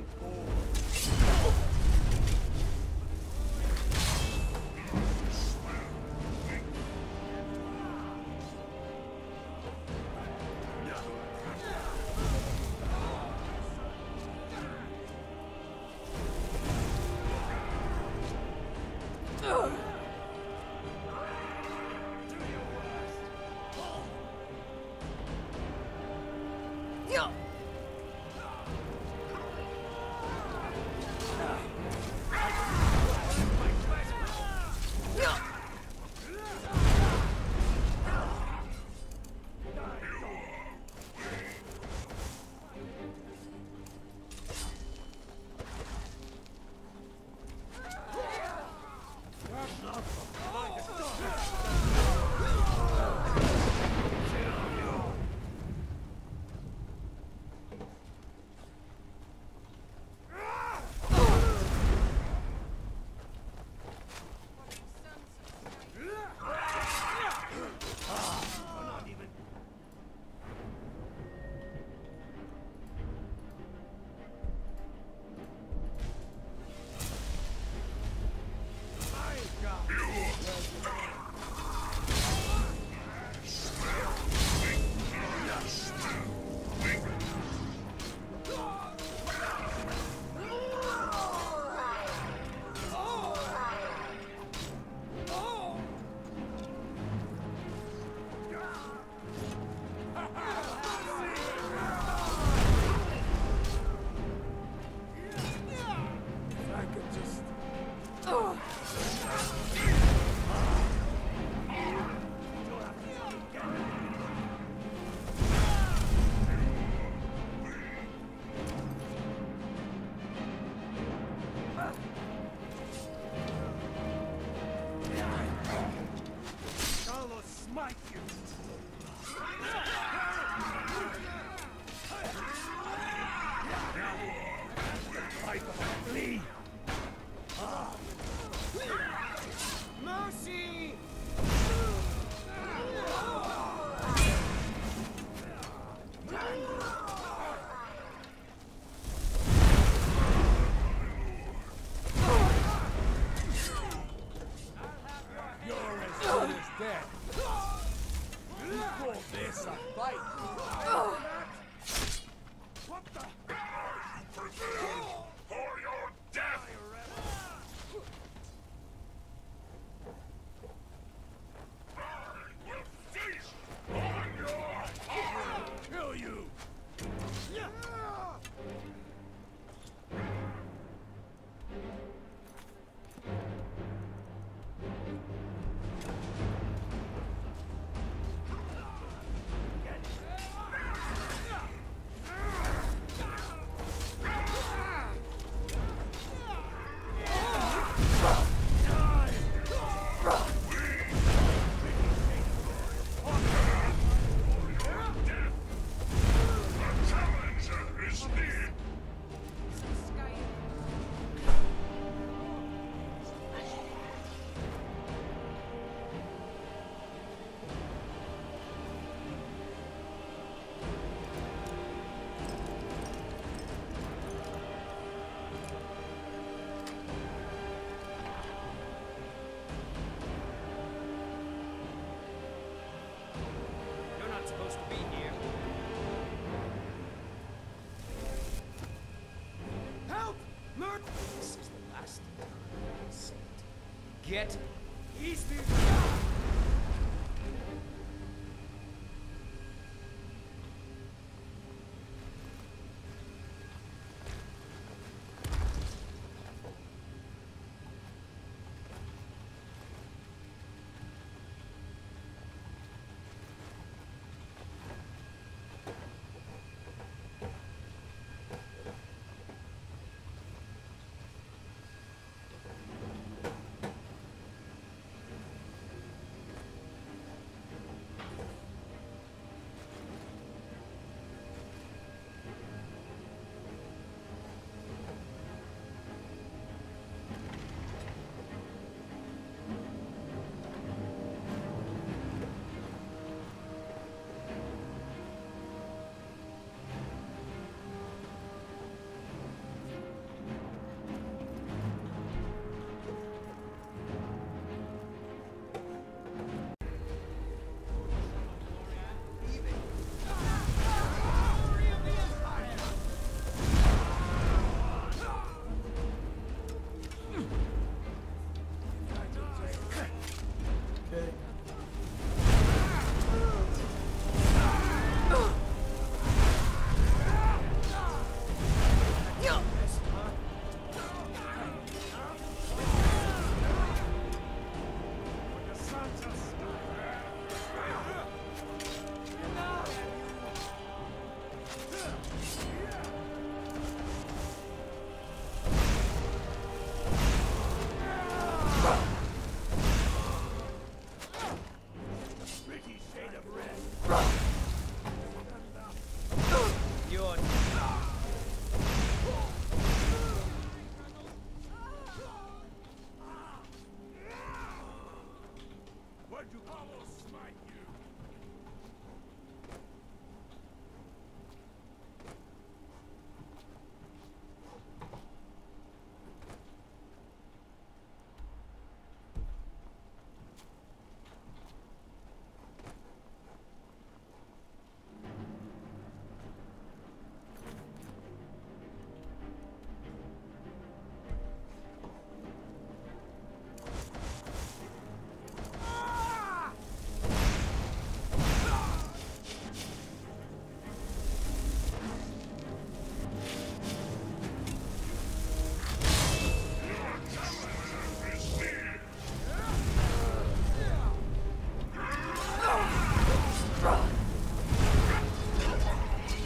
Get east.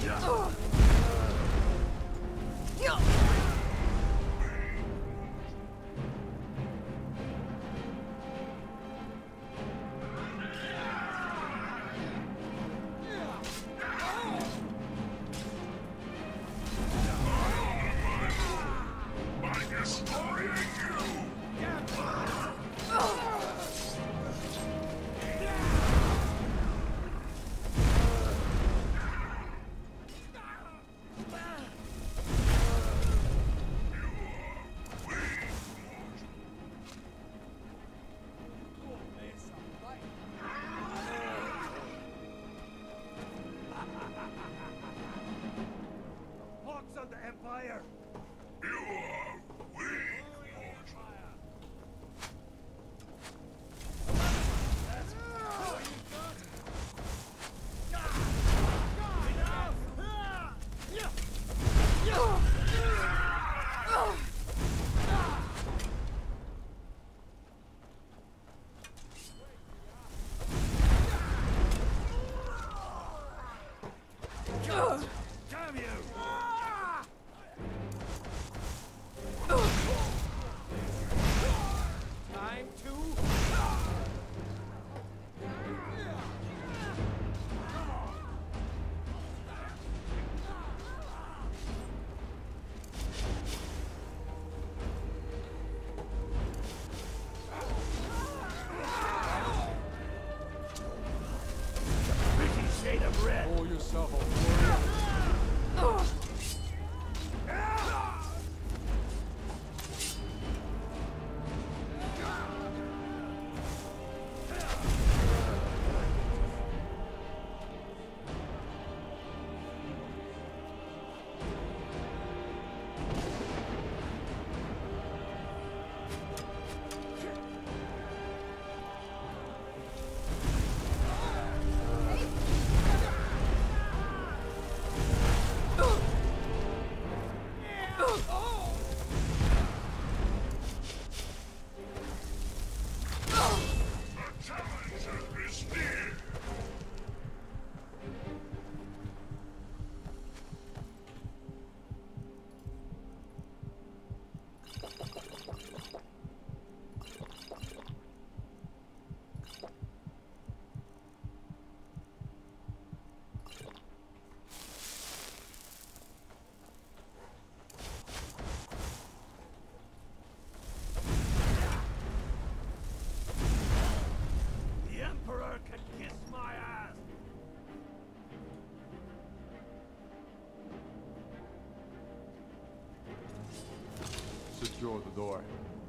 Secure the door.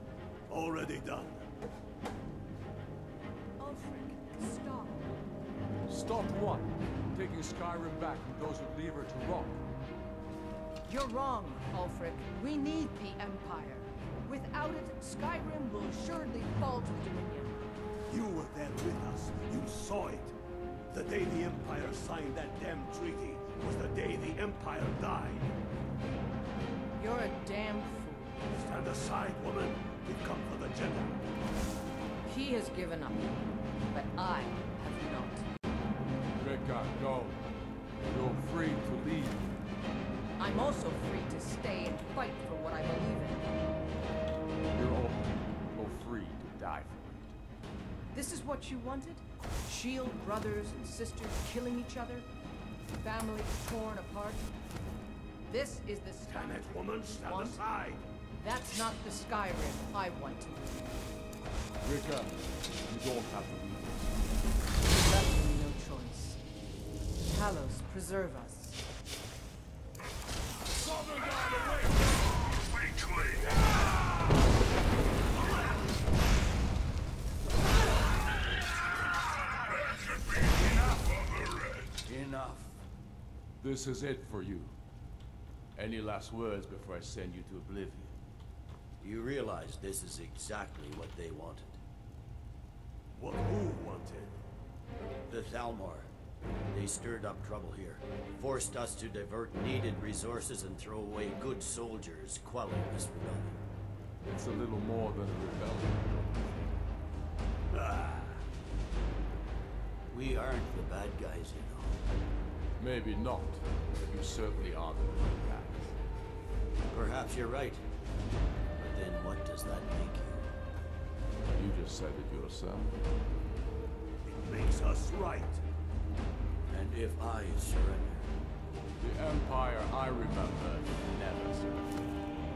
Already done. Ulfric, stop. Stop what? Taking Skyrim back from those who leave her to rot. You're wrong, Ulfric. We need the Empire. Without it, Skyrim will assuredly fall to the Dominion. You were there with us. You saw it. The day the Empire signed that damn treaty was the day the Empire died. You're a damn fool. Stand aside, woman. We've come for the general. He has given up, but I have not. Rika, go. You're free to leave. I'm also free to stay and fight for what I believe in. You're all free to die for it. This is what you wanted? Shield brothers and sisters killing each other? Families torn apart? This is the Damn it, woman. Stand aside. That's not the Skyrim I want to live. Rika, you don't have to leave this. You left me no choice. Talos, preserve us. Enough. This is it for you. Any last words before I send you to oblivion? You realize this is exactly what they wanted. What who wanted? The Thalmor. They stirred up trouble here, forced us to divert needed resources and throw away good soldiers, quelling this rebellion. It's a little more than a rebellion. Ah. We aren't the bad guys, you know. Maybe not, but You certainly are the good guys. Perhaps you're right. But then what does that make you? You just said it yourself. It makes us right. And if I surrender? The Empire I remember never surrendered.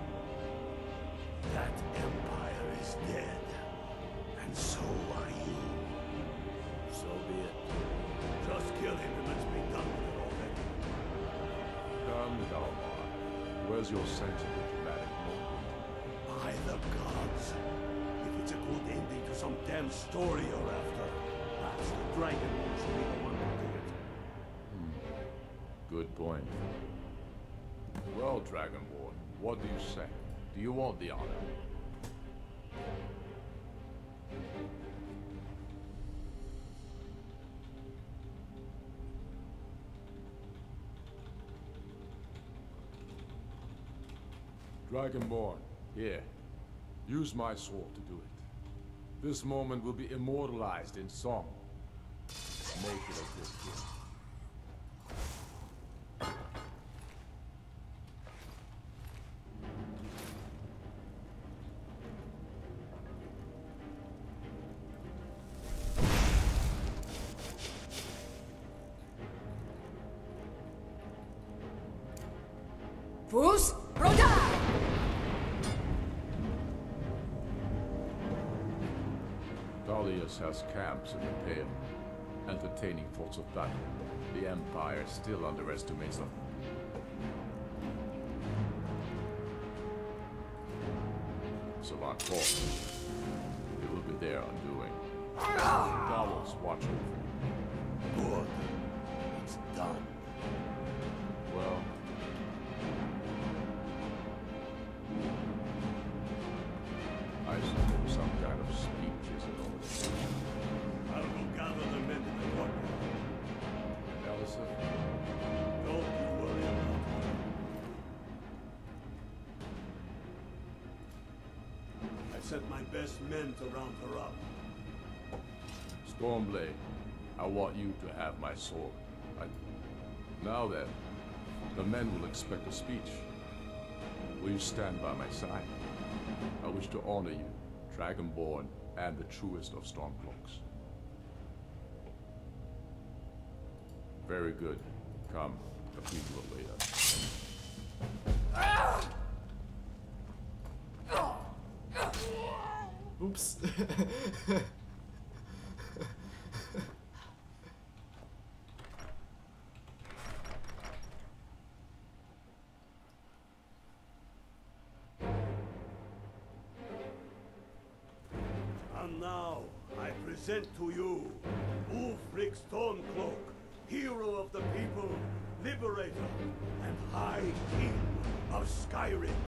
That empire is dead. And so are you. So be it. Just kill him and let's be done with it already. Come, Dalmar. Where's your sense of the dramatic moment? By the gods. If it's a good ending to some damn story you're after, perhaps the Dragonborn should be the one to do it. Good point. Well, Dragonborn, what do you say? Do you want the honor? Dragonborn, here. Use my sword to do it. This moment will be immortalized in song. Make it a good gift. Fus Roda! Dalius has camps in the Pale, entertaining thoughts of battle. The Empire still underestimates them. Savant Fort. It will be their undoing. Dalos watch over you. Good. It's done. Well, I suppose some kind of speech is in order. I'll go gather the men in the courtyard. And Ellison? Don't you worry about her. I sent my best men to round her up. Stormblade, I want you to have my sword. Now then, the men will expect a speech. Will you stand by my side? I wish to honor you, Dragonborn, and the truest of Stormcloaks. Very good. Come, the people will wait us. Oops. And now, I present to you Ulfric Stormcloak, hero of the people, liberator, and High King of Skyrim.